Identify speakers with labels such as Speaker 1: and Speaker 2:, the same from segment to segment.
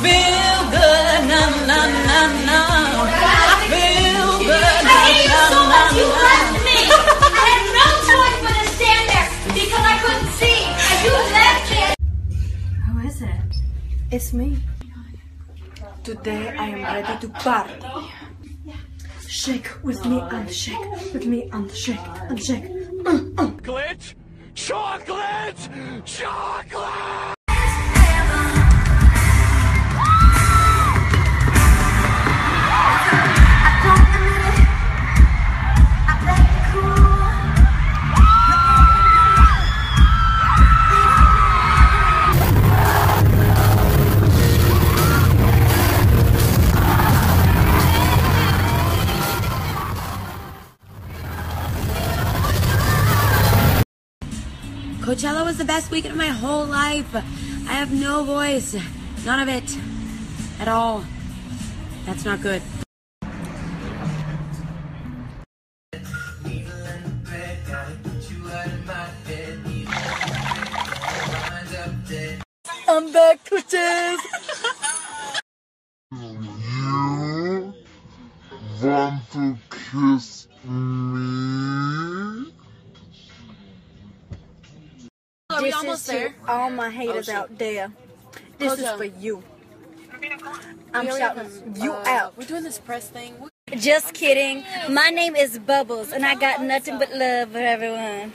Speaker 1: feel good, na na na na. I feel good, na na na na. You left me. I had no choice but to stand there because I couldn't see, and you left me.
Speaker 2: Who is it? It's me. Today I am ready to party. Shake with me and shake with me and shake and shake.
Speaker 3: Chocolate! Chocolate! Chocolate!
Speaker 4: Coachella was the best weekend of my whole life. I have no voice. None of it. At all. That's not good.
Speaker 2: I'm back, Twitches!
Speaker 5: You want to kiss me?
Speaker 4: Are we
Speaker 2: This
Speaker 4: almost
Speaker 2: is
Speaker 4: there?
Speaker 2: to all my haters out there. This is for you. I'm shouting you out.
Speaker 4: We're doing this press thing.
Speaker 2: Just kidding. My name is Bubbles, and I got nothing but love for everyone.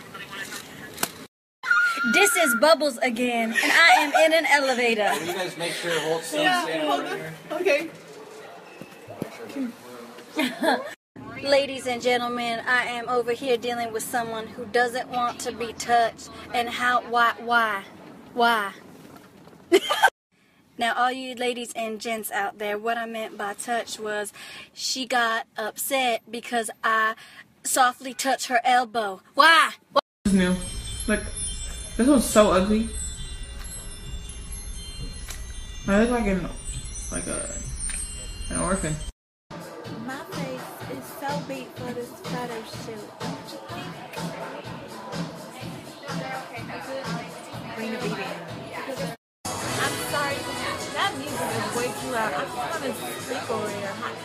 Speaker 2: This is Bubbles again, and I am in an elevator.
Speaker 6: Can you guys make sure hold stand over here?
Speaker 2: Okay. Ladies and gentlemen, I am over here dealing with someone who doesn't want to be touched. And why? Now, all you ladies and gents out there, what I meant by touch was she got upset because I softly touched her elbow. Why?
Speaker 7: This is new. Look, this one's so ugly. I look like an orphan.
Speaker 2: My face is so beat for this photo shoot.
Speaker 4: Bring the beat in. I'm sorry, that music is way too loud. I'm just gonna sleep over here. Hot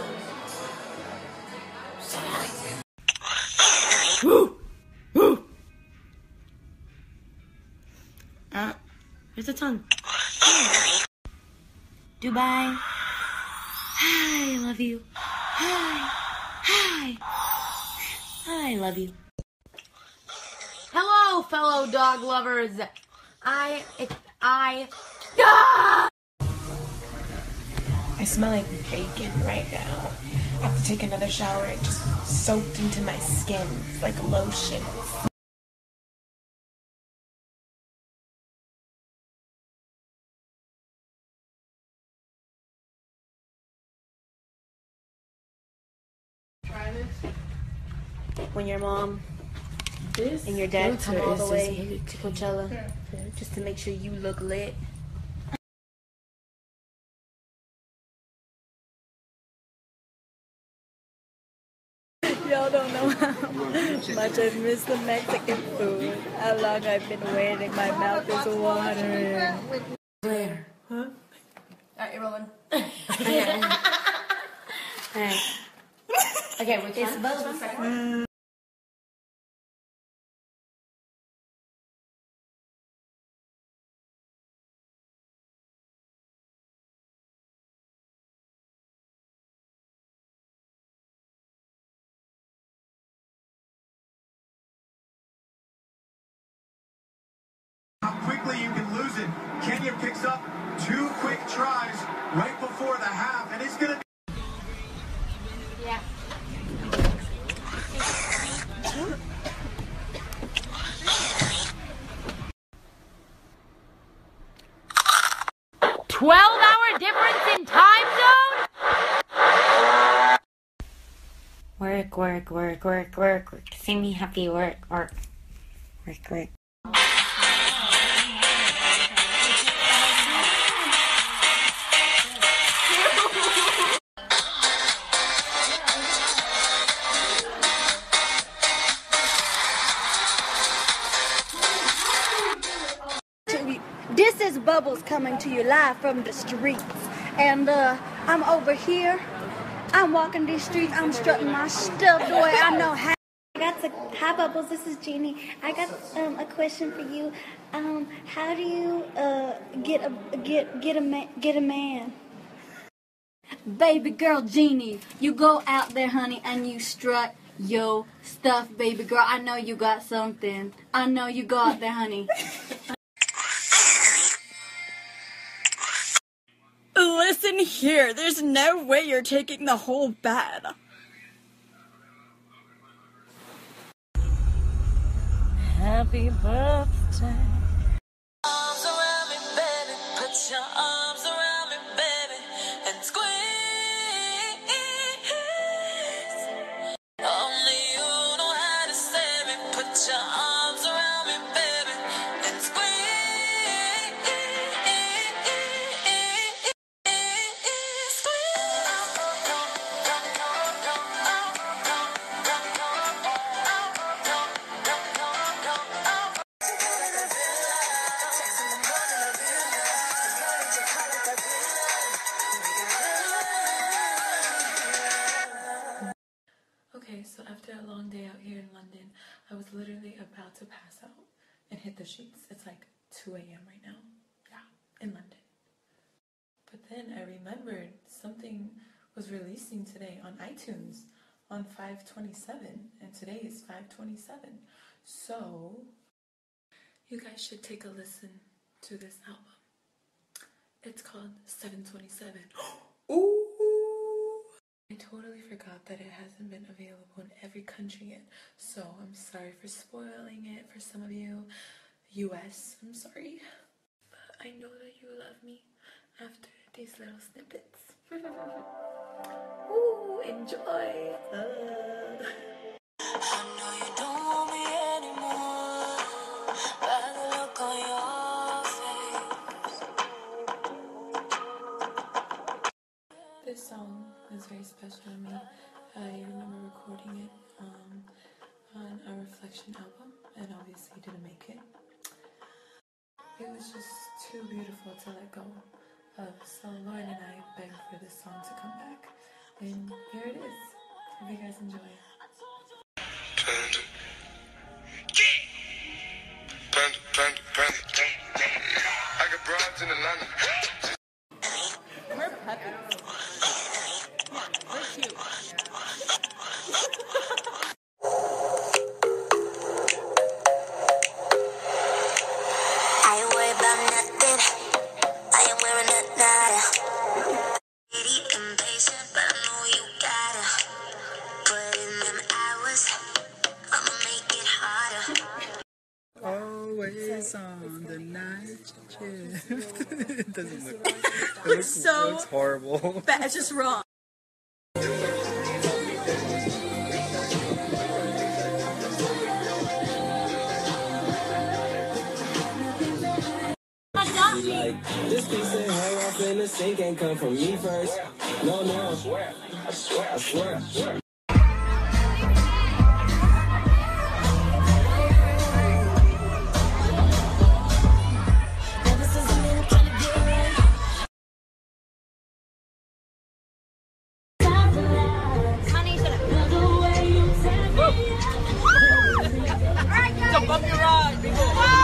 Speaker 4: damn. Where's the tongue? Dubai. Hi, I love you. Hi. I love you. Hello, fellow dog lovers. I
Speaker 8: smell like bacon right now. I have to take another shower. It just soaked into my skin like lotion.
Speaker 2: When your mom and your dad come all the way to Coachella just to make sure you look lit. Y'all don't know how much I miss the Mexican food. How long I've been waiting. My mouth is watering.
Speaker 4: Claire.
Speaker 2: Huh?
Speaker 4: Alright, you're rolling. Okay. Alright. Okay, which
Speaker 2: It's
Speaker 4: one?
Speaker 2: Bubbles.
Speaker 3: How quickly you can lose it. Kenya picks up 2 quick tries right before the half, and it's going to be...
Speaker 4: Yeah. $12-hour difference in time zone?
Speaker 9: Work. See me happy, work.
Speaker 2: This is Bubbles coming to you live from the streets. And I'm over here. I'm walking these streets. I'm strutting my stuff the way I know how.
Speaker 10: Hi Bubbles, this is Jeannie. I got a question for you. How do you get a man?
Speaker 2: Baby girl Jeannie, you go out there, honey, and you strut your stuff, baby girl. I know you got something. I know you go out there, honey.
Speaker 11: Listen here, there's no way you're taking the whole bed. Happy birthday.
Speaker 12: Arms around me, baby. Put your arms around me, baby, and squeeze. Only you know how to save me. Put your arms around me, baby, and
Speaker 13: Okay, so after a long day out here in London, I was literally about to pass out and hit the sheets. It's like 2 a.m. right now. Yeah, in London. But then I remembered something was releasing today on iTunes on 5/27, and today is 5/27. So you guys should take a listen to this album. It's called 727. Ooh! I totally forgot that it hasn't been available in every country yet, so I'm sorry for spoiling it for some of you. US, I'm sorry. But I know that you love me after these little snippets. Ooh, enjoy!
Speaker 12: I know you don't want me anymore by the look on your face.
Speaker 13: This song is very special to me. I remember recording it on a Reflection album, and obviously didn't make it. It was just too beautiful to let go of, so Lauren and I begged for this song to come back, and here it is. Hope you guys enjoy it.
Speaker 5: I got broads in Atlanta.
Speaker 11: We're puppies. We're cute.
Speaker 12: I ain't worried about nothing. I am wearing a nada. Impatient, but I know you gotta put in them hours. I'ma make it harder.
Speaker 14: Always on the night shift. It doesn't look.
Speaker 11: It's so
Speaker 14: it looks horrible.
Speaker 11: bad. It's just wrong.
Speaker 15: Like, this piece of hair off in the sink ain't come from me first. No, no. I swear. I swear. I swear. I swear.
Speaker 11: Don't bump your ride, people.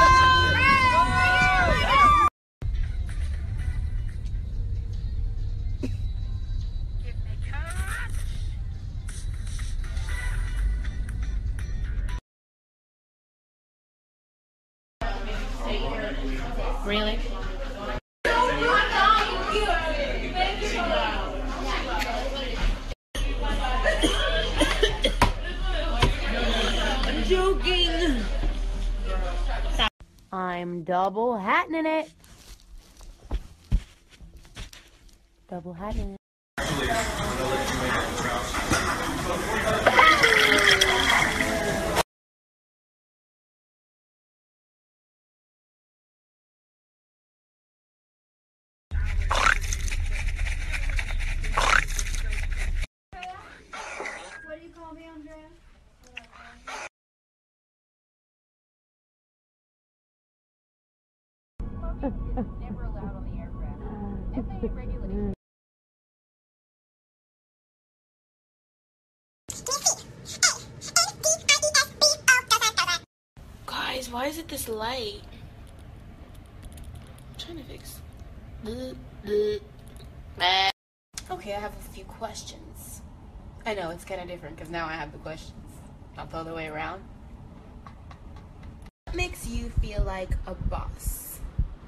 Speaker 8: Really?
Speaker 11: I'm joking.
Speaker 4: I'm double hatting it. Double hatting it.
Speaker 2: What do you call me, Andrea?
Speaker 16: Never allowed on
Speaker 8: Guys, why is it this light? I'm trying to fix. Okay, I have a few questions. I know, it's kind of different because now I have the questions. Not the other way around. What makes you feel like a boss?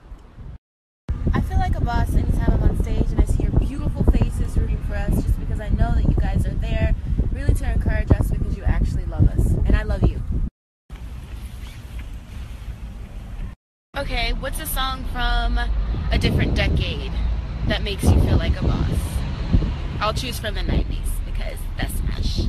Speaker 16: I feel like a boss anytime I'm on stage and I see your beautiful faces rooting for us, just because I know that you guys are there really to encourage us because you actually love us. And I love you.
Speaker 8: Okay, what's a song from a different decade that makes you feel like a boss? I'll choose from the 90s because that's smash.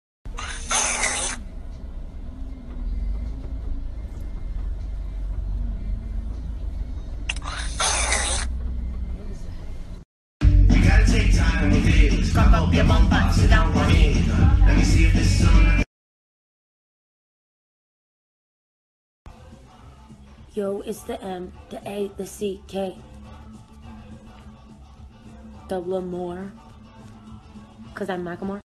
Speaker 15: We gotta take time with it. Stop up your bumper, sit down on it. Let me see if this song.
Speaker 4: Yo, it's the M, the A, the C, K. Double more. Cause I'm Macklemore.